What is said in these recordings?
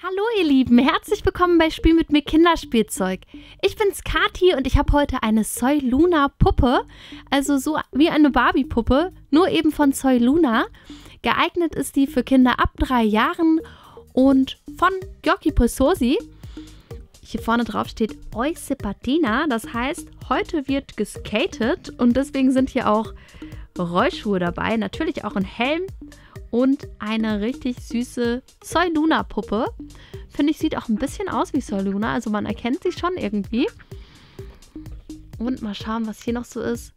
Hallo ihr Lieben, herzlich willkommen bei Spiel mit mir Kinderspielzeug. Ich bin's Kathi und ich habe heute eine Soy Luna Puppe, also so wie eine Barbie-Puppe, nur eben von Soy Luna. Geeignet ist die für Kinder ab 3 Jahren und von Giochi Preziosi. Hier vorne drauf steht Hoy se patina, das heißt, heute wird geskatet und deswegen sind hier auch Rollschuhe dabei, natürlich auch ein Helm. Und eine richtig süße Soy Luna Puppe. Finde ich, sieht auch ein bisschen aus wie Soy Luna. Also man erkennt sie schon irgendwie. Und mal schauen, was hier noch so ist.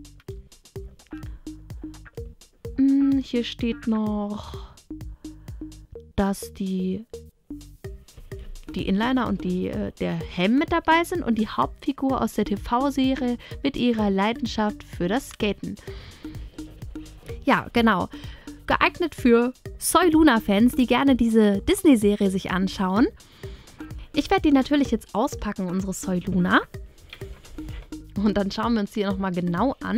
Hier steht noch, dass die Inliner und der Helm mit dabei sind. Und die Hauptfigur aus der TV-Serie mit ihrer Leidenschaft für das Skaten. Ja, genau. Geeignet für Soy Luna-Fans, die gerne diese Disney-Serie sich anschauen. Ich werde die natürlich jetzt auspacken, unsere Soy Luna. Und dann schauen wir uns die nochmal genau an.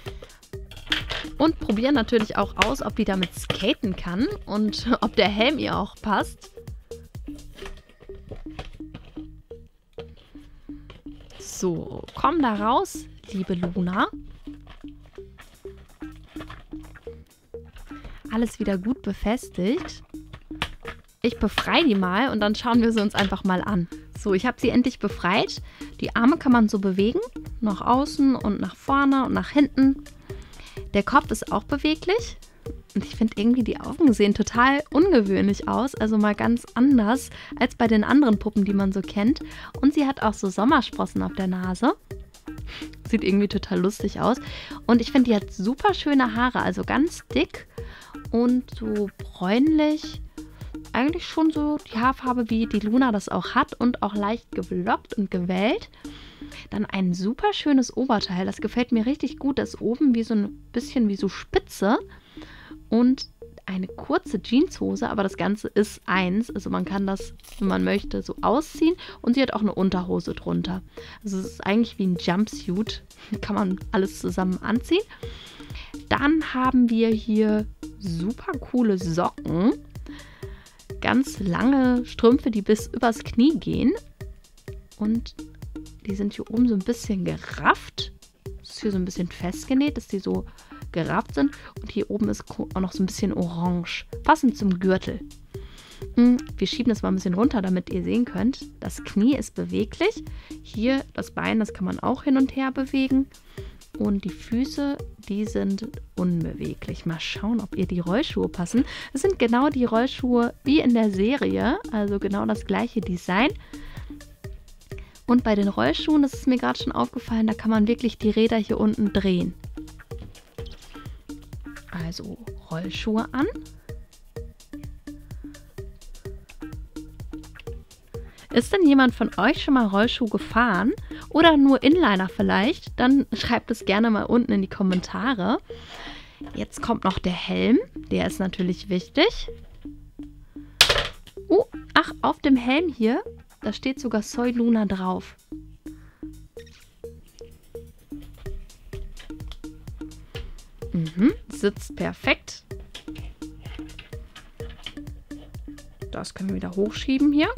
Und probieren natürlich auch aus, ob die damit skaten kann und ob der Helm ihr auch passt. So, komm da raus, liebe Luna. Alles wieder gut befestigt. Ich befreie die mal und dann schauen wir sie uns einfach mal an. So, ich habe sie endlich befreit. Die Arme kann man so bewegen. Nach außen und nach vorne und nach hinten. Der Kopf ist auch beweglich. Und ich finde irgendwie, die Augen sehen total ungewöhnlich aus. Also mal ganz anders als bei den anderen Puppen, die man so kennt. Und sie hat auch so Sommersprossen auf der Nase. Sieht irgendwie total lustig aus. Und ich finde, die hat super schöne Haare. Also ganz dick. Und so bräunlich, eigentlich schon so die Haarfarbe, wie die Luna das auch hat und auch leicht geblockt und gewellt. Dann ein super schönes Oberteil, das gefällt mir richtig gut, das ist oben wie so ein bisschen wie so Spitze und eine kurze Jeanshose, aber das Ganze ist eins, also man kann das, wenn man möchte, so ausziehen und sie hat auch eine Unterhose drunter. Also es ist eigentlich wie ein Jumpsuit, kann man alles zusammen anziehen. Dann haben wir hier super coole Socken. Ganz lange Strümpfe, die bis übers Knie gehen. Und die sind hier oben so ein bisschen gerafft. Das ist hier so ein bisschen festgenäht, dass die so gerafft sind. Und hier oben ist auch noch so ein bisschen orange. Passend zum Gürtel. Wir schieben das mal ein bisschen runter, damit ihr sehen könnt. Das Knie ist beweglich. Hier das Bein, das kann man auch hin und her bewegen. Und die Füße, die sind unbeweglich. Mal schauen, ob ihr die Rollschuhe passen. Das sind genau die Rollschuhe wie in der Serie. Also genau das gleiche Design. Und bei den Rollschuhen, das ist mir gerade schon aufgefallen, da kann man wirklich die Räder hier unten drehen. Also Rollschuhe an. Ist denn jemand von euch schon mal Rollschuh gefahren oder nur Inliner vielleicht? Dann schreibt es gerne mal unten in die Kommentare. Jetzt kommt noch der Helm, der ist natürlich wichtig. Ach, auf dem Helm hier, da steht sogar Soy Luna drauf. Sitzt perfekt. Das können wir wieder hochschieben hier.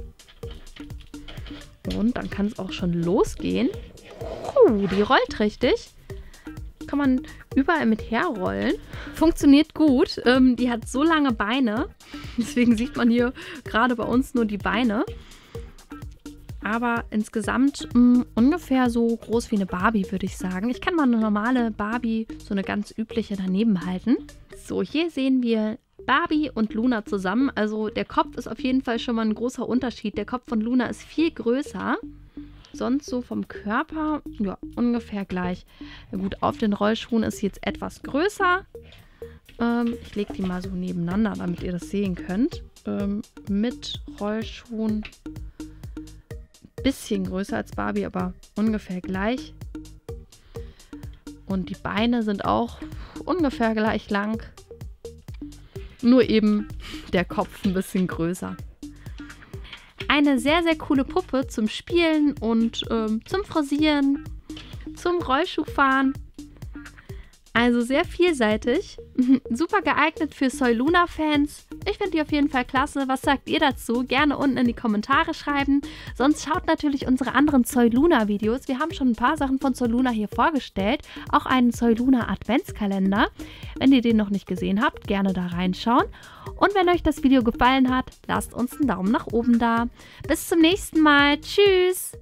Und dann kann es auch schon losgehen. Die rollt richtig. Kann man überall mit herrollen. Funktioniert gut. Die hat so lange Beine. Deswegen sieht man hier gerade bei uns nur die Beine. Aber insgesamt ungefähr so groß wie eine Barbie, würde ich sagen. Ich kann mal eine normale Barbie, so eine ganz übliche, daneben halten. So, hier sehen wir Barbie und Luna zusammen. Also der Kopf ist auf jeden Fall schon mal ein großer Unterschied. Der Kopf von Luna ist viel größer. Sonst so vom Körper, ja, ungefähr gleich. Ja, gut, auf den Rollschuhen ist sie jetzt etwas größer. Ich lege die mal so nebeneinander, damit ihr das sehen könnt. Mit Rollschuhen bisschen größer als Barbie, aber ungefähr gleich. Und die Beine sind auch ungefähr gleich lang. Nur eben der Kopf ein bisschen größer. Eine sehr, sehr coole Puppe zum Spielen und zum Frisieren, zum Rollschuhfahren. Also sehr vielseitig. Super geeignet für Soy Luna-Fans Ich finde die auf jeden Fall klasse. Was sagt ihr dazu? Gerne unten in die Kommentare schreiben. Sonst schaut natürlich unsere anderen Zoiluna-Videos. Wir haben schon ein paar Sachen von Zoiluna hier vorgestellt. Auch einen Zoiluna-Adventskalender. Wenn ihr den noch nicht gesehen habt, gerne da reinschauen. Und wenn euch das Video gefallen hat, lasst uns einen Daumen nach oben da. Bis zum nächsten Mal. Tschüss!